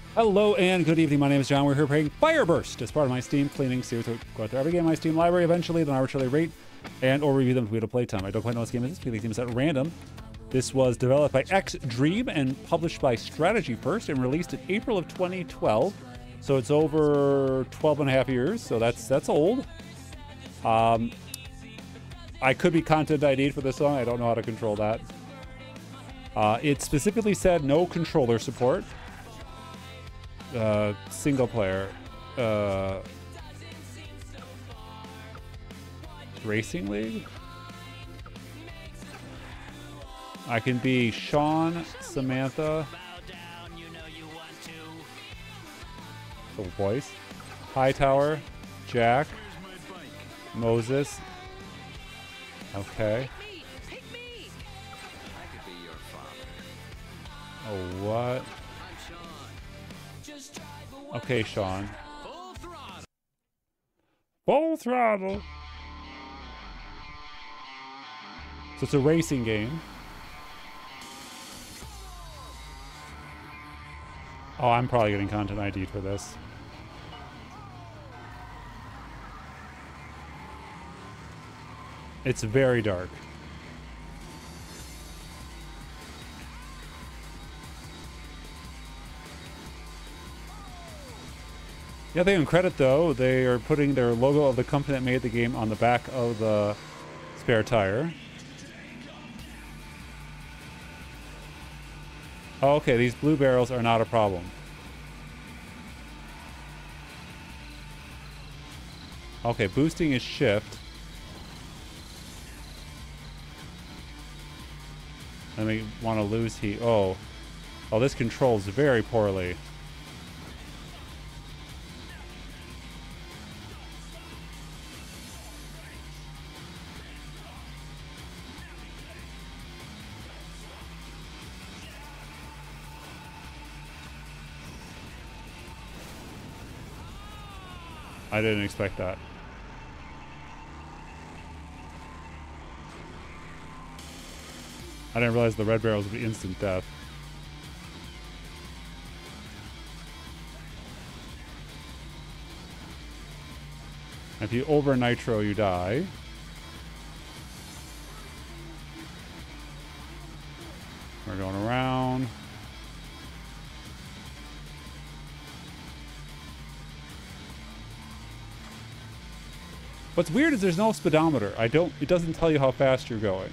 Hello and good evening. My name is John. We're here playing Fireburst as part of my Steam cleaning series. We'll go through every game in my Steam library eventually, then arbitrarily rate and or review them to playtime. I don't quite know what this game is. This game is at random. This was developed by X Dream and published by Strategy First and released in April of 2012. So it's over 12 and a half years. So that's old. I could be content ID'd for this song. I don't know how to control that. It specifically said no controller support. Single player. Racing League? I can be Sean, Samantha. The voice. Hightower, Jack, Moses. Okay. Oh, what? Okay, Sean. Full throttle. So it's a racing game. Oh, I'm probably getting content ID for this. It's very dark. Yeah, they on credit though. They are putting their logo of the company that made the game on the back of the spare tire. Oh, okay, these blue barrels are not a problem. Okay, boosting is shift. And we want to lose heat. Oh, this controls very poorly. I didn't expect that. I didn't realize the red barrels would be instant death. If you over nitro, you die. We're going around. What's weird is there's no speedometer. It doesn't tell you how fast you're going.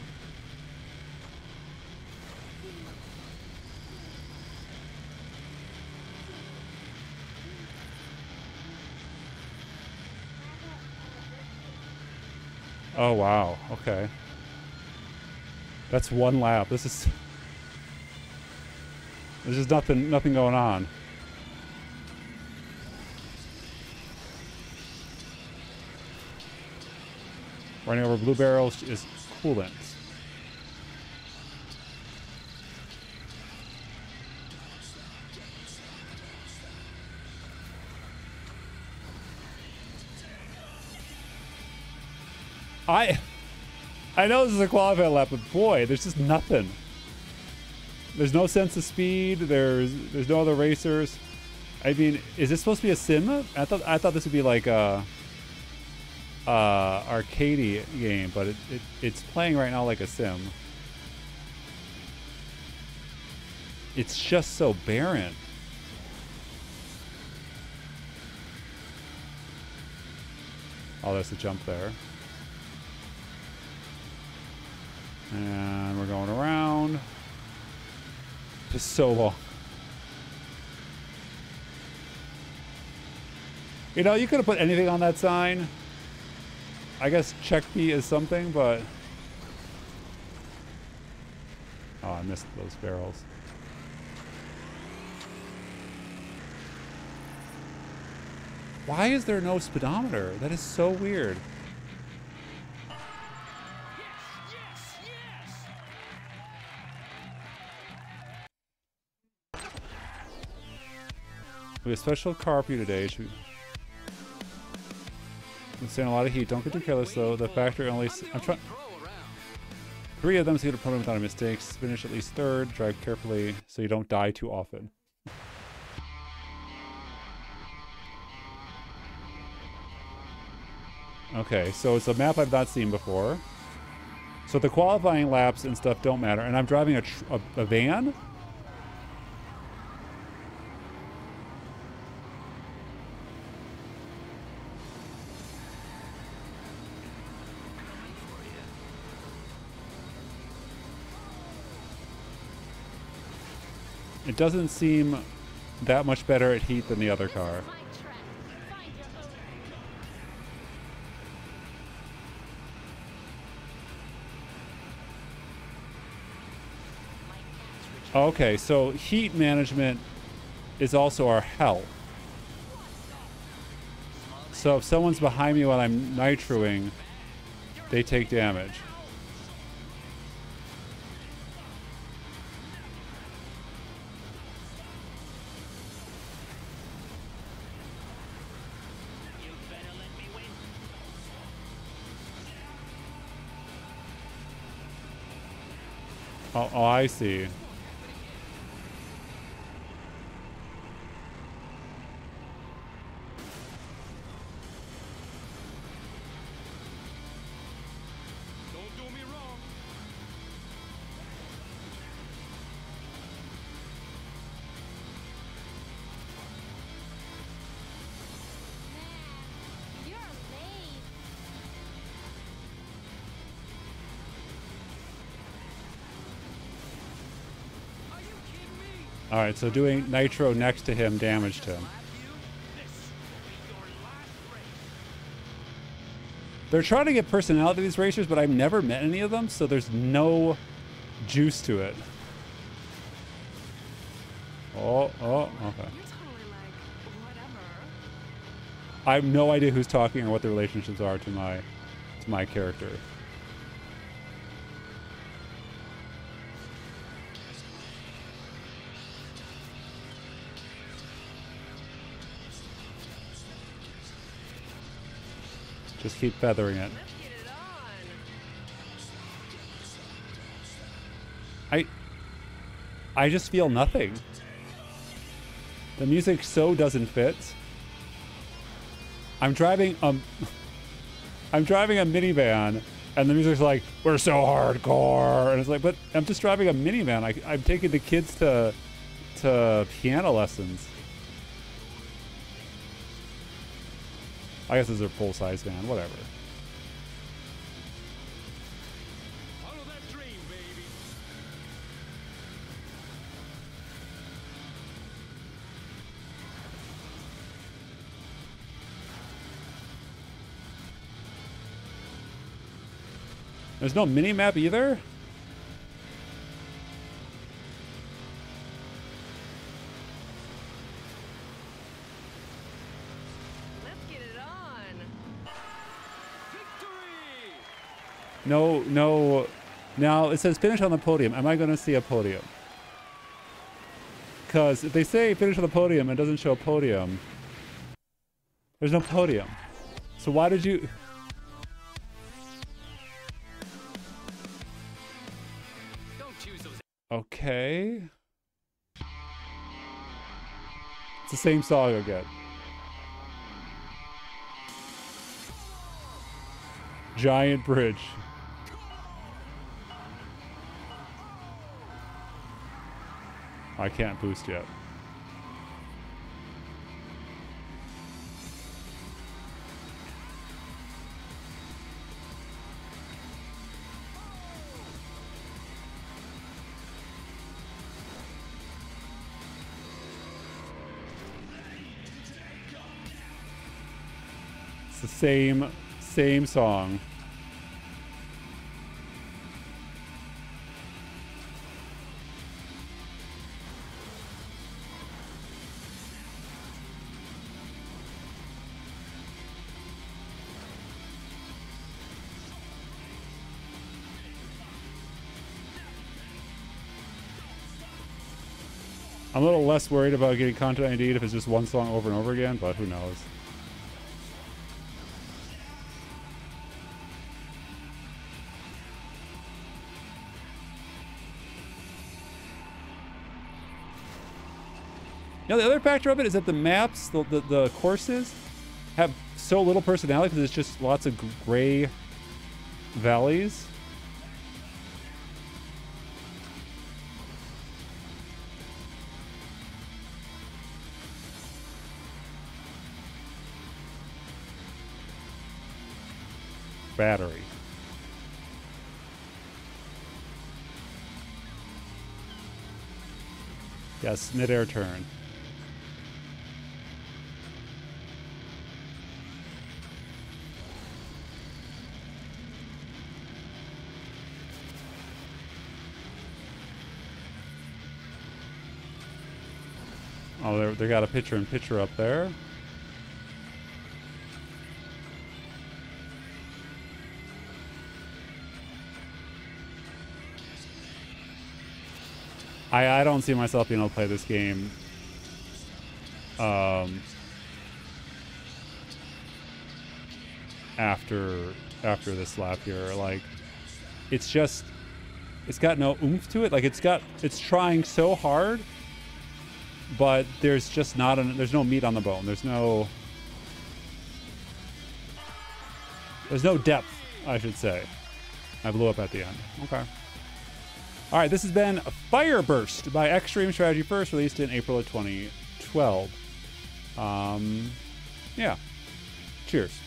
Oh wow, okay. That's one lap. There's just nothing going on. Running over blue barrels is coolant. I know this is a qualified lap, but boy, there's just nothing. There's no sense of speed. There's no other racers. I mean, is this supposed to be a sim? I thought this would be like a arcade game, but it's playing right now like a sim. It's just so barren. Oh, there's a jump there. And we're going around. Just so long. You know, you could have put anything on that sign. I guess check P is something, but... Oh, I missed those barrels. Why is there no speedometer? That is so weird. We have a special car for you today. I'm seeing a lot of heat. Don't get too careless though. The factory only... I'm trying... 3 of them so you get a podium without any mistakes. Finish at least 3rd. Drive carefully so you don't die too often. Okay, so it's a map I've not seen before. So the qualifying laps and stuff don't matter. And I'm driving a van? It doesn't seem that much better at heat than the other car. Okay, so heat management is also our health. So if someone's behind me while I'm nitroing, they take damage. Oh, I see. All right, so doing nitro next to him damaged him. They're trying to get personality to these racers, but I've never met any of them, so there's no juice to it. Oh, okay. I have no idea who's talking or what the relationships are to my character. Just keep feathering it. I just feel nothing. The music so doesn't fit. I'm driving a minivan, and the music's like, "We're so hardcore," and it's like, but I'm just driving a minivan. I'm taking the kids to piano lessons. I guess this is a full-size van, whatever. Follow that dream, baby. There's no mini-map either? No. Now, it says finish on the podium. Am I going to see a podium? Because if they say finish on the podium and it doesn't show a podium, there's no podium. So why did you... Don't choose those. Okay. It's the same song again. Giant bridge. I can't boost yet. It's the same song. I'm a little less worried about getting content ID if it's just one song over and over again, but who knows. You know, the other factor of it is that the maps, the courses, have so little personality because it's just lots of gray valleys. Battery. Yes, mid-air turn. Oh, they got a pitcher up there. I don't see myself being able to play this game after this lap here. Like, it's got no oomph to it. Like, it's trying so hard, but there's just there's no meat on the bone. There's no depth, I should say. I blew up at the end. Okay. All right, this has been Fireburst by Extreme Strategy First, released in April of 2012. Yeah. Cheers.